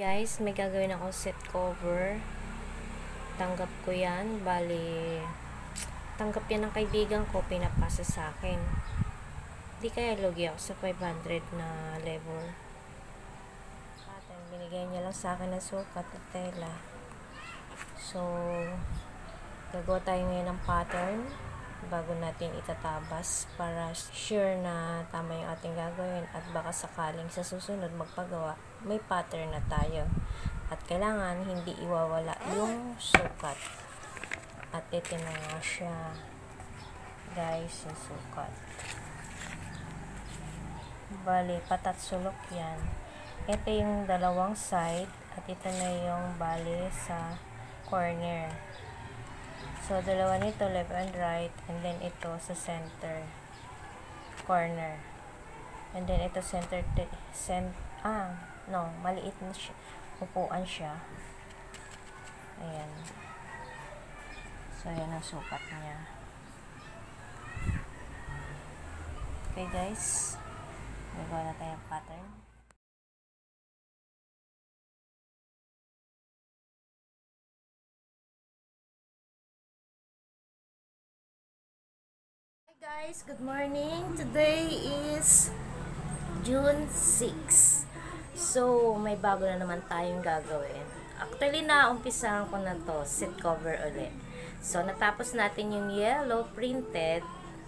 Guys, may gagawin ako set cover. Tanggap ko yan. Bali, tanggap yan ng kaibigan ko. Pinapasa sa akin. Di kaya lugi ako sa 500 na level. Pattern, binigay niya lang sa akin ng sukat at tela. So, gagawa tayo ngayon ng pattern bago natin itatabas para sure na tama yung ating gagawin at baka sakaling sa susunod magpagawa may pattern na tayo at kailangan hindi iwawala yung sukat. At ito na nga siya guys, yung sukat. Bali, patat sulok yan. Ito yung dalawang side at ito na yung bali sa corner. So, dalawa nito, left and right, and then ito sa center corner. And then ito maliit na siya. Upuan siya. Ayan. So, ayan ang sukat niya. Okay, guys. Gagawa na tayong pattern. Guys, good morning. Today is June 6. So, may bago na naman tayong gagawin. Actually, naumpisahan ko na to, set cover ulit. So, natapos natin yung yellow printed.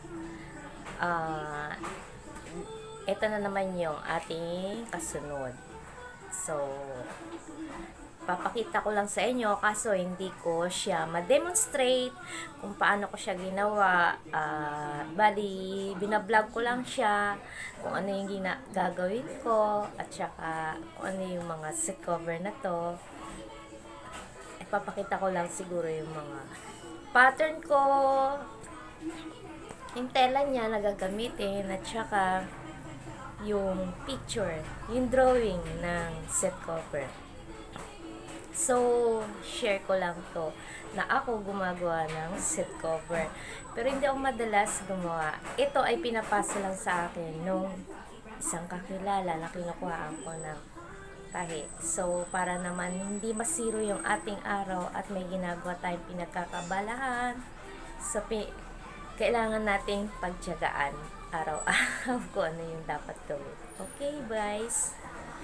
Ito na naman yung ating kasunod. So, papakita ko lang sa inyo kaso hindi ko siya ma-demonstrate kung paano ko siya ginawa. Bali, binablog ko lang siya kung ano yung gagawin ko at saka kung ano yung mga set cover na to. Papakita ko lang siguro yung mga pattern ko, yung tela niya na gagamitin at saka yung picture, yung drawing ng set cover. So, share ko lang to na ako gumagawa ng set cover. Pero hindi ako madalas gumawa. Ito ay pinapasa lang sa akin nung isang kakilala na kinukuhaan ko ng tahi. So, para naman hindi masiro yung ating araw at may ginagawa tayong pinagkakabalahan. So, kailangan nating pagtiyagaan araw-araw kung ano yung dapat gawin. Okay, guys?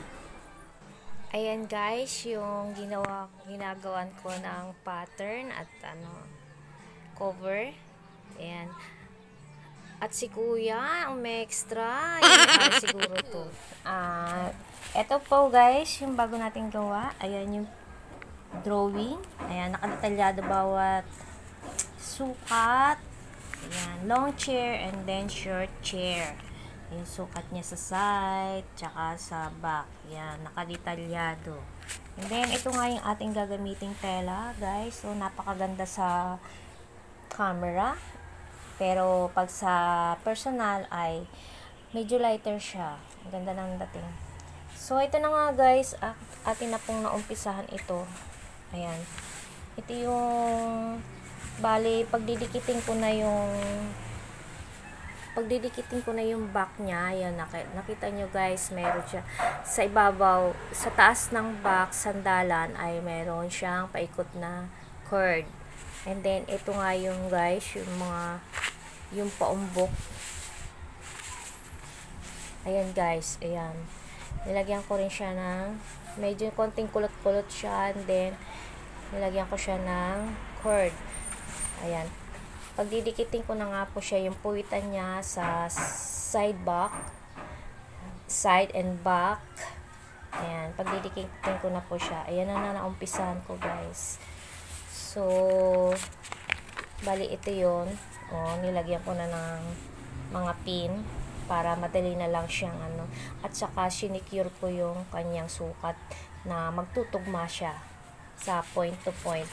Ayan guys, yung ginagawan ko ng pattern at cover. Ayan. At si kuya, may extra. Ayan, siguro to. Ito po guys, yung bago natin gawa. Ayan yung drawing. Ayan, nakadetalyado bawat sukat. Ayan, long chair and then short chair. Yung sukat niya sa side, tsaka sa back. Yan, nakadetalyado. And then, ito nga yung ating gagamiting tela, guys. So, napakaganda sa camera. Pero, pag sa personal ay medyo lighter siya. Ang ganda ng dating. So, ito na nga, guys. Atin na pong naumpisahan ito. Ayan. Ito yung bali, pagdidikitin ko na yung back niya. Ayan, nakita nyo guys, meron siya sa ibabaw, sa taas ng back, sandalan, ay meron siyang paikot na cord. And then, ito nga yung guys, yung paumbok. Ayan guys, ayan. Nilagyan ko rin siya ng, medyo konting kulot-kulot siya, and then, nilagyan ko siya ng cord. Ayan. Pagdidikitin ko na nga po siya yung puwitan niya sa side and back. Ayan, pagdidikitin ko na po siya. Ayan na naumpisahan ko guys. So, bali ito yun. Nilagyan ko na ng mga pin para madali na lang siyang At saka, sinicure ko yung kanyang sukat na magtutugma siya sa point to point.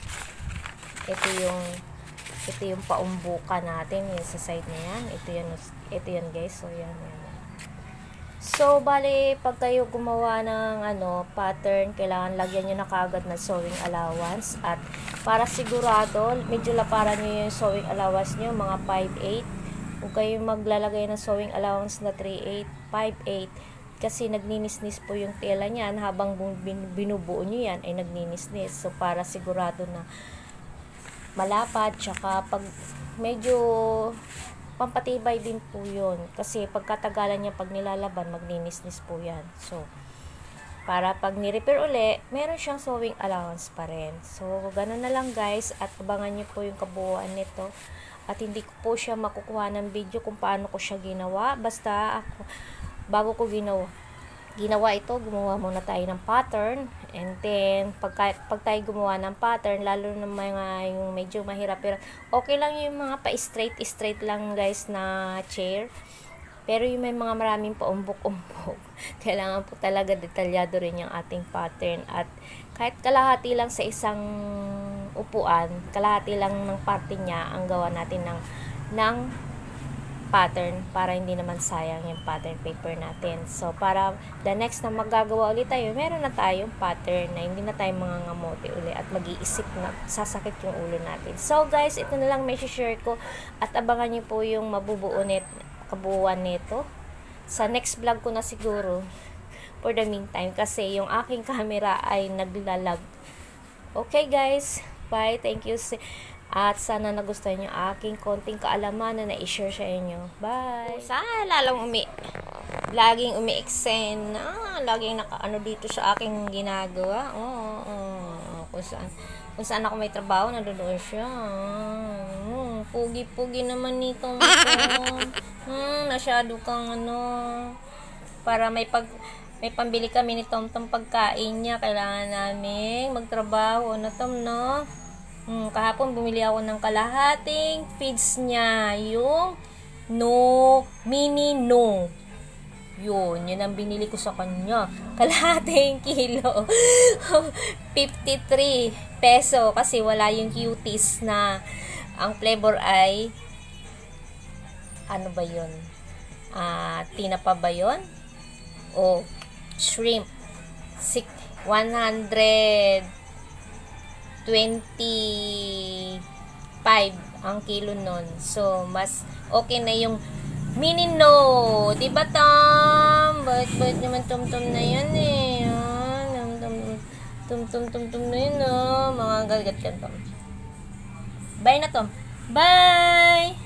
Ito yung paumbukan natin, yung sa side na yan. Ito yan guys. So, yan. So, bali, pag kayo gumawa ng pattern, kailangan lagyan nyo na kaagad ng sewing allowance. At para sigurado, medyo laparan nyo yung sewing allowance nyo, mga 5/8. Kung kayo maglalagay ng sewing allowance na 3/8, 5/8, kasi nagninisnis po yung tela niyan habang binubuo nyo yan ay nagninisnis. So para sigurado na malapad, tsaka pag medyo pampatibay din po yun kasi pagkatagalan niya pag nilalaban magninisnis po yan. So para pag ni-repair uli, meron siyang sewing allowance pa rin. So, ganun na lang guys, at abangan niyo po yung kabuuan nito. At hindi ko po siya makukuha ng video kung paano ko siya ginawa. Basta ako, bago ko ginawa ito, gumawa muna tayo ng pattern. And then, pag tayo gumawa ng pattern, lalo na mga yung medyo mahirap, pero okay lang yung mga pa-straight lang guys na chair. Pero yung may mga maraming paumbok-umbok, kailangan po talaga detalyado rin yung ating pattern. At kahit kalahati lang sa isang upuan, kalahati lang ng parte niya ang gawa natin ng pattern para hindi naman sayang yung pattern paper natin. So, para the next na magagawa ulit tayo, meron na tayong pattern na hindi na tayo mangangamote uli at mag-iisip na sasakit yung ulo natin. So, guys, ito na lang may share ko at abangan niyo po yung kabuuan nito sa next vlog ko na siguro for the meantime kasi yung aking camera ay naglalag. Okay guys, bye, thank you at sana nagustuhan nyo aking konting kaalaman na na-share sa inyo. Bye. Laging umi-extend laging nakaano dito sa aking ginagawa. Kung saan ako may trabaho, nandoon siya. Pugi-pugi naman nito. Masyado kang para may pambili kami ni Tom pagkain niya. Kailangan namin magtrabaho na Tom, no? Kahapon bumili ako ng kalahating feeds niya. Yung mini yun ang binili ko sa kanya. Kalahating kilo. 53 peso kasi wala yung cuties na ang flavor ay ano ba yun? Tinapa ba yun? O shrimp. 125 ang kilo nun. So, mas okay na yung mini diba Tom? Bait naman tum-tum na yan eh. Tum-tum na yun, mga galgat yan Tom. Bye na Tom. Bye!